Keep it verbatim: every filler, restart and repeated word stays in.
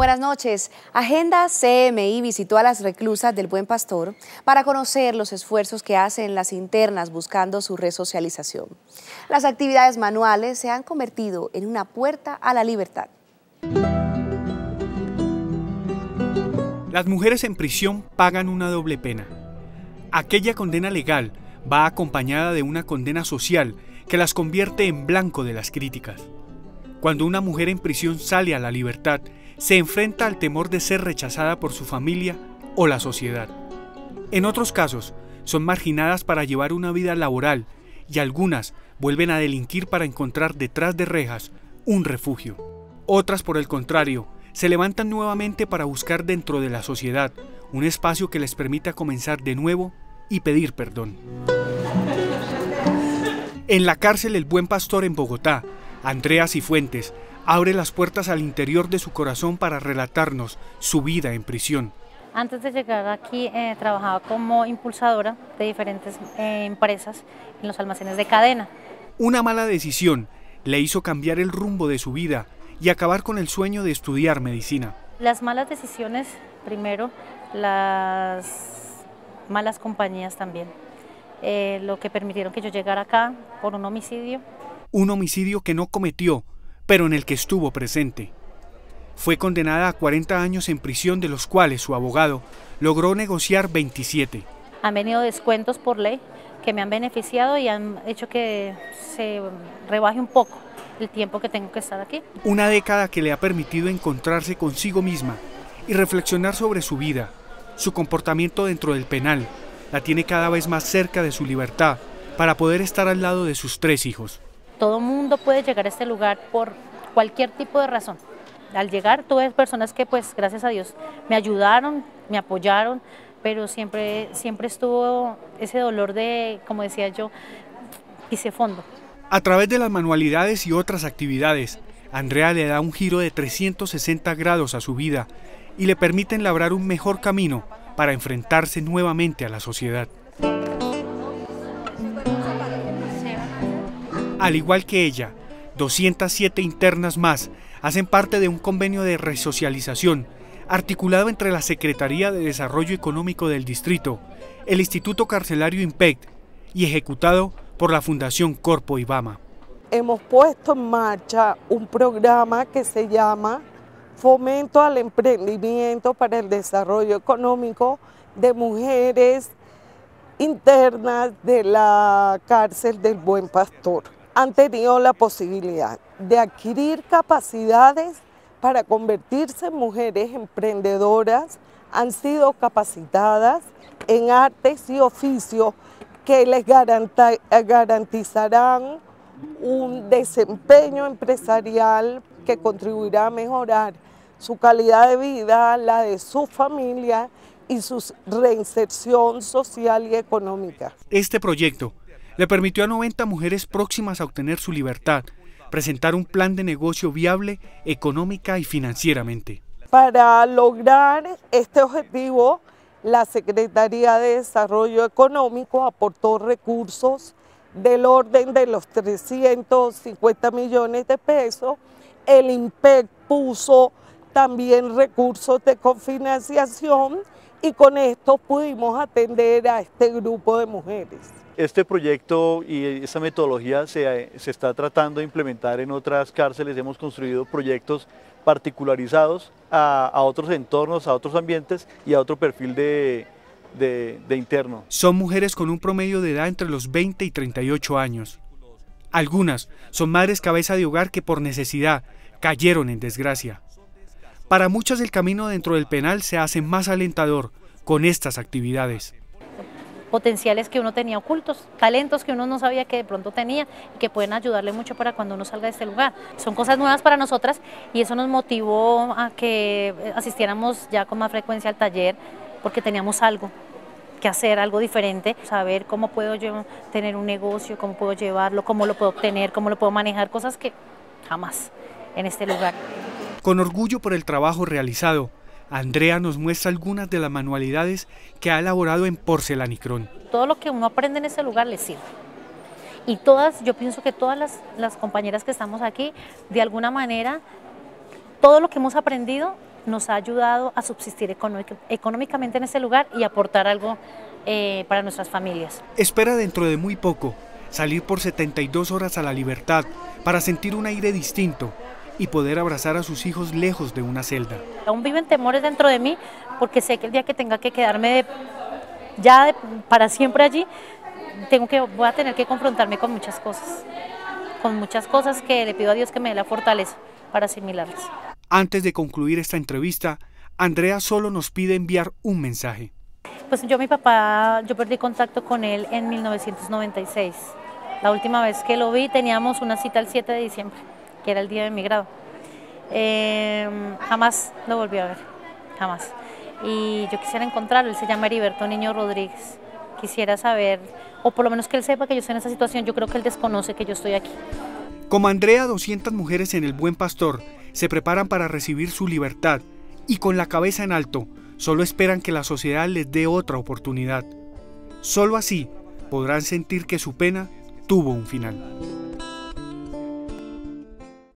Buenas noches. Agenda C M I visitó a las reclusas del Buen Pastor para conocer los esfuerzos que hacen las internas buscando su resocialización. Las actividades manuales se han convertido en una puerta a la libertad. Las mujeres en prisión pagan una doble pena. Aquella condena legal va acompañada de una condena social que las convierte en blanco de las críticas. Cuando una mujer en prisión sale a la libertad, se enfrenta al temor de ser rechazada por su familia o la sociedad. En otros casos, son marginadas para llevar una vida laboral y algunas vuelven a delinquir para encontrar detrás de rejas un refugio. Otras, por el contrario, se levantan nuevamente para buscar dentro de la sociedad un espacio que les permita comenzar de nuevo y pedir perdón. En la cárcel El Buen Pastor en Bogotá, Andrea Cifuentes abre las puertas al interior de su corazón para relatarnos su vida en prisión. Antes de llegar aquí eh, trabajaba como impulsadora de diferentes eh, empresas en los almacenes de cadena. Una mala decisión le hizo cambiar el rumbo de su vida y acabar con el sueño de estudiar medicina. Las malas decisiones, primero, las malas compañías también, eh, lo que permitieron que yo llegara acá por un homicidio. Un homicidio que no cometió, pero en el que estuvo presente. Fue condenada a cuarenta años en prisión, de los cuales su abogado logró negociar veintisiete. Han venido descuentos por ley que me han beneficiado y han hecho que se rebaje un poco el tiempo que tengo que estar aquí. Una década que le ha permitido encontrarse consigo misma y reflexionar sobre su vida. Su comportamiento dentro del penal la tiene cada vez más cerca de su libertad para poder estar al lado de sus tres hijos. Todo mundo puede llegar a este lugar por cualquier tipo de razón. Al llegar tuve personas que, pues, gracias a Dios, me ayudaron, me apoyaron, pero siempre, siempre estuvo ese dolor de, como decía yo, hice fondo. A través de las manualidades y otras actividades, Andrea le da un giro de trescientos sesenta grados a su vida y le permiten labrar un mejor camino para enfrentarse nuevamente a la sociedad. Al igual que ella, doscientas siete internas más hacen parte de un convenio de resocialización articulado entre la Secretaría de Desarrollo Económico del Distrito, el Instituto Carcelario IMPECT y ejecutado por la Fundación Corpo IBAMA. Hemos puesto en marcha un programa que se llama Fomento al Emprendimiento para el Desarrollo Económico de Mujeres internas de la cárcel del Buen Pastor. Han tenido la posibilidad de adquirir capacidades para convertirse en mujeres emprendedoras, han sido capacitadas en artes y oficios que les garantizarán un desempeño empresarial que contribuirá a mejorar su calidad de vida, la de su familia y su reinserción social y económica. Este proyecto le permitió a noventa mujeres próximas a obtener su libertad presentar un plan de negocio viable económica y financieramente. Para lograr este objetivo, la Secretaría de Desarrollo Económico aportó recursos del orden de los trescientos cincuenta millones de pesos. El IMPECT puso también recursos de cofinanciación y con esto pudimos atender a este grupo de mujeres. Este proyecto y esta metodología se, se está tratando de implementar en otras cárceles. Hemos construido proyectos particularizados a, a otros entornos, a otros ambientes y a otro perfil de, de, de interno. Son mujeres con un promedio de edad entre los veinte y treinta y ocho años. Algunas son madres cabeza de hogar que por necesidad cayeron en desgracia. Para muchas el camino dentro del penal se hace más alentador con estas actividades. Potenciales que uno tenía ocultos, talentos que uno no sabía que de pronto tenía y que pueden ayudarle mucho para cuando uno salga de este lugar. Son cosas nuevas para nosotras y eso nos motivó a que asistiéramos ya con más frecuencia al taller porque teníamos algo que hacer, algo diferente, saber cómo puedo yo tener un negocio, cómo puedo llevarlo, cómo lo puedo obtener, cómo lo puedo manejar, cosas que jamás en este lugar. Con orgullo por el trabajo realizado, Andrea nos muestra algunas de las manualidades que ha elaborado en Porcelanicrón. Todo lo que uno aprende en este lugar le sirve. Y todas, yo pienso que todas las, las compañeras que estamos aquí, de alguna manera, todo lo que hemos aprendido nos ha ayudado a subsistir económicamente en este lugar y aportar algo eh, para nuestras familias. Espera dentro de muy poco salir por setenta y dos horas a la libertad para sentir un aire distinto y poder abrazar a sus hijos lejos de una celda. Aún viven temores dentro de mí porque sé que el día que tenga que quedarme de, ya de, para siempre allí, tengo que, voy a tener que confrontarme con muchas cosas, con muchas cosas que le pido a Dios que me dé la fortaleza para asimilarlas. Antes de concluir esta entrevista, Andrea solo nos pide enviar un mensaje. Pues yo, mi papá, yo perdí contacto con él en mil novecientos noventa y seis. La última vez que lo vi teníamos una cita el siete de diciembre, que era el día de mi grado. Eh, jamás lo volví a ver, jamás. Y yo quisiera encontrarlo, él se llama Heriberto Niño Rodríguez. Quisiera saber, o por lo menos que él sepa que yo estoy en esa situación. Yo creo que él desconoce que yo estoy aquí. Como Andrea, doscientas mujeres en el Buen Pastor se preparan para recibir su libertad y con la cabeza en alto, solo esperan que la sociedad les dé otra oportunidad. Solo así podrán sentir que su pena tuvo un final.